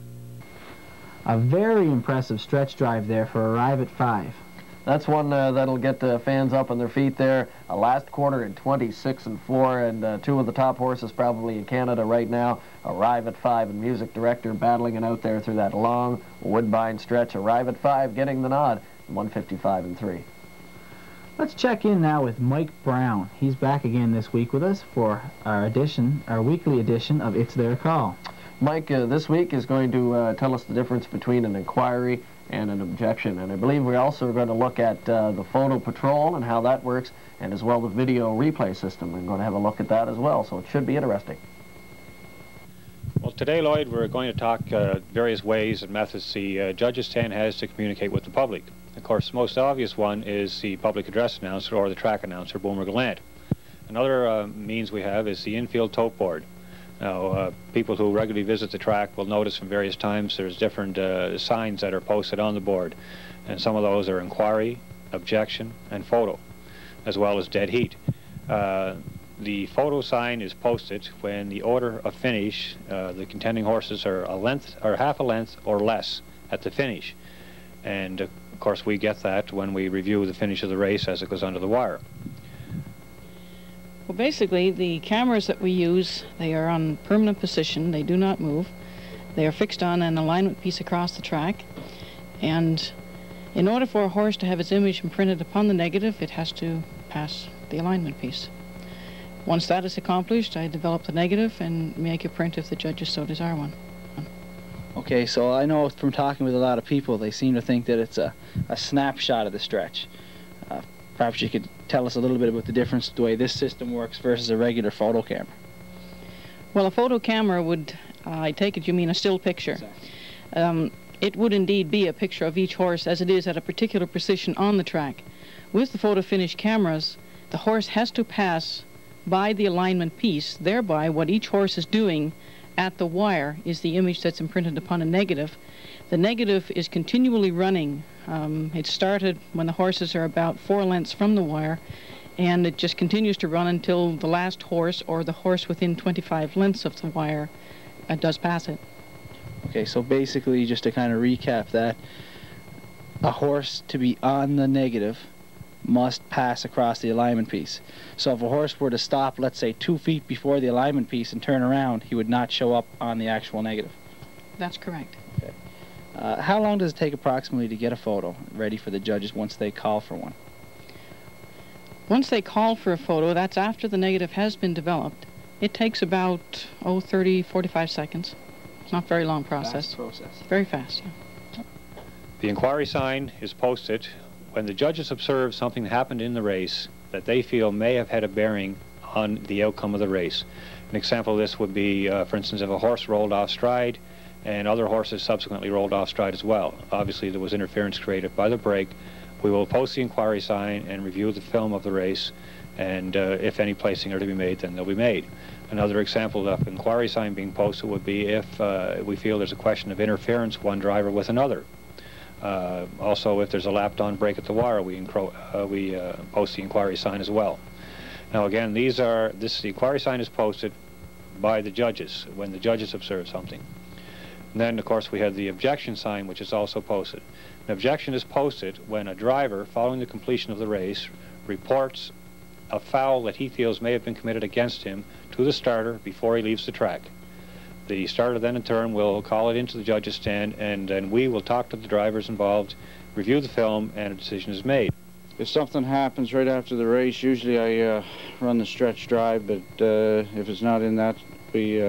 A very impressive stretch drive there for Arrive at 5. That's one that'll get fans up on their feet there. A last quarter in 26 4, and 2 of the top horses probably in Canada right now. Arrive at 5 and music director battling it out there through that long Woodbine stretch. Arrive at 5 getting the nod. 1:55 3. Let's check in now with Mike Brown. He's back again this week with us for our weekly edition of It's Their Call. Mike, this week is going to tell us the difference between an inquiry and an objection. And I believe we're also going to look at the photo patrol and how that works, and as well the video replay system. We're going to have a look at that as well, so it should be interesting. Well, today, Lloyd, we're going to talk various ways and methods the judges' stand has to communicate with the public. Of course, the most obvious one is the public address announcer or the track announcer, Boomer Gallant. Another means we have is the infield tote board. Now, people who regularly visit the track will notice from various times there's different signs that are posted on the board, and some of those are inquiry, objection, and photo, as well as dead heat. The photo sign is posted when the order of finish, the contending horses are a length or half a length or less at the finish, and of course we get that when we review the finish of the race as it goes under the wire. Well, basically, the cameras that we use, they are on permanent position. They do not move. They are fixed on an alignment piece across the track. And in order for a horse to have its image imprinted upon the negative, it has to pass the alignment piece. Once that is accomplished, I develop the negative and make a print if the judges so desire one. Okay, so I know from talking with a lot of people, they seem to think that it's a snapshot of the stretch. perhaps you could tell us a little bit about the difference, the way this system works versus a regular photo camera. Well, a photo camera would, I take it you mean a still picture. Exactly. It would indeed be a picture of each horse as it is at a particular position on the track. With the photo finish cameras, the horse has to pass by the alignment piece. Thereby, what each horse is doing at the wire is the image that's imprinted upon a negative. The negative is continually running. It started when the horses are about 4 lengths from the wire, and it just continues to run until the last horse or the horse within 25 lengths of the wire does pass it. Okay, so basically, just to kind of recap that, a horse to be on the negative must pass across the alignment piece. So if a horse were to stop, let's say 2 feet before the alignment piece and turn around, he would not show up on the actual negative. That's correct. Okay. How long does it take approximately to get a photo ready for the judges once they call for one? Once they call for a photo, that's after the negative has been developed. It takes about, 30, 45 seconds. It's not a very long process. Fast process. Very fast, yeah. The inquiry sign is posted when the judges observe something that happened in the race that they feel may have had a bearing on the outcome of the race. An example of this would be, for instance, if a horse rolled off stride and other horses subsequently rolled off stride as well. Obviously, there was interference created by the brake. We will post the inquiry sign and review the film of the race, and if any placing are to be made, then they'll be made. Another example of inquiry sign being posted would be if we feel there's a question of interference, one driver with another. Also, if there's a lapped-on brake at the wire, we post the inquiry sign as well. Now, again, the inquiry sign is posted by the judges when the judges observe something. And then, of course, we have the objection sign, which is also posted. An objection is posted when a driver, following the completion of the race, reports a foul that he feels may have been committed against him to the starter before he leaves the track. The starter then in turn will call it into the judge's stand, and then we will talk to the drivers involved, review the film, and a decision is made. If something happens right after the race, usually I run the stretch drive, but if it's not in that, we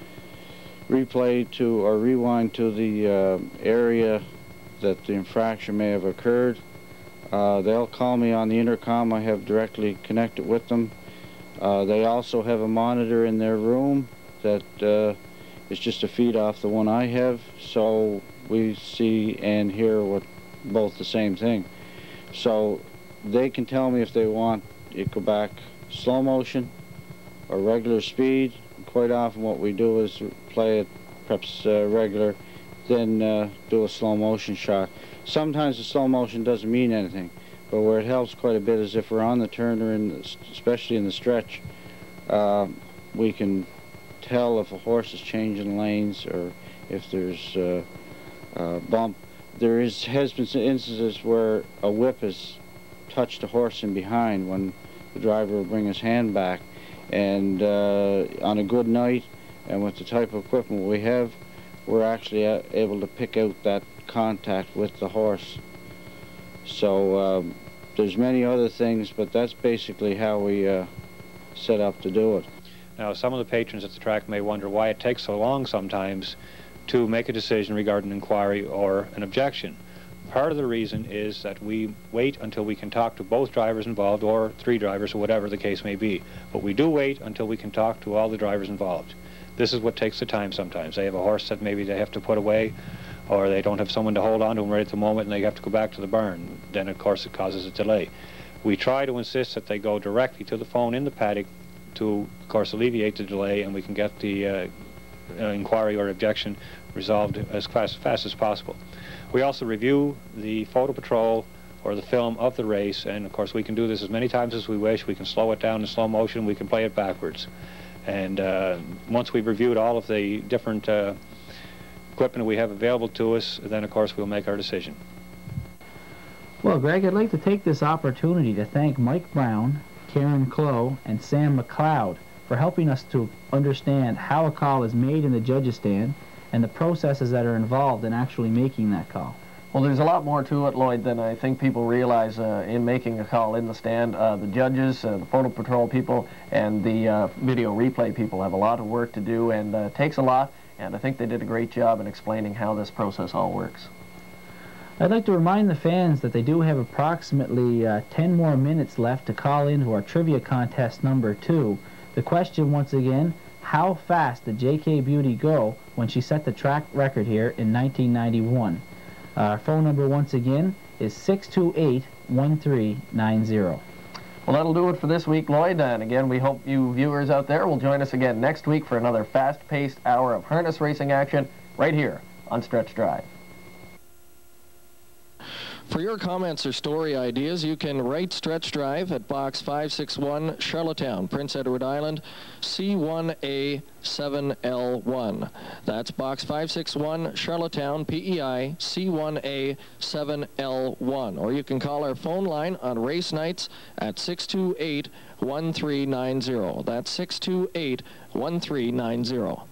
replay to or rewind to the area that the infraction may have occurred. They'll call me on the intercom. I have directly connected with them. They also have a monitor in their room that is just a feed off the one I have, so we see and hear what both the same thing. So they can tell me if they want it go back slow motion or regular speed. Quite often what we do is play it perhaps regular, then do a slow motion shot. Sometimes the slow motion doesn't mean anything, but where it helps quite a bit is if we're on the turn or especially in the stretch, we can tell if a horse is changing lanes or if there's a bump. There has been some instances where a whip has touched a horse in behind when the driver will bring his hand back, and on a good night and with the type of equipment we have, we're actually able to pick out that contact with the horse. So there's many other things, but that's basically how we set up to do it. Now, some of the patrons at the track may wonder why it takes so long sometimes to make a decision regarding an inquiry or an objection. Part of the reason is that we wait until we can talk to both drivers involved, or 3 drivers, or whatever the case may be. But we do wait until we can talk to all the drivers involved. This is what takes the time sometimes. They have a horse that maybe they have to put away, or they don't have someone to hold on to them right at the moment, and they have to go back to the barn. Then, of course, it causes a delay. We try to insist that they go directly to the phone in the paddock to, of course, alleviate the delay, and we can get the inquiry or objection resolved as fast as possible. We also review the photo patrol or the film of the race, and of course we can do this as many times as we wish. We can slow it down in slow motion, we can play it backwards. And once we've reviewed all of the different equipment we have available to us, then of course we'll make our decision. Well, Greg, I'd like to take this opportunity to thank Mike Brown, Karen Clough, and Sam McLeod for helping us to understand how a call is made in the judges' stand and the processes that are involved in actually making that call. Well, there's a lot more to it, Lloyd, than I think people realize in making a call in the stand. The judges, the photo patrol people, and the video replay people have a lot of work to do, and it takes a lot, and I think they did a great job in explaining how this process all works. I'd like to remind the fans that they do have approximately 10 more minutes left to call into our trivia contest number 2. The question once again, how fast did J.K. Beauty go when she set the track record here in 1991? Our phone number once again is 628-1390. Well, that'll do it for this week, Lloyd. And again, we hope you viewers out there will join us again next week for another fast-paced hour of harness racing action right here on Stretch Drive. For your comments or story ideas, you can write Stretch Drive at Box 561, Charlottetown, Prince Edward Island, C1A 7L1. That's Box 561, Charlottetown, PEI, C1A 7L1. Or you can call our phone line on race nights at 628-1390. That's 628-1390.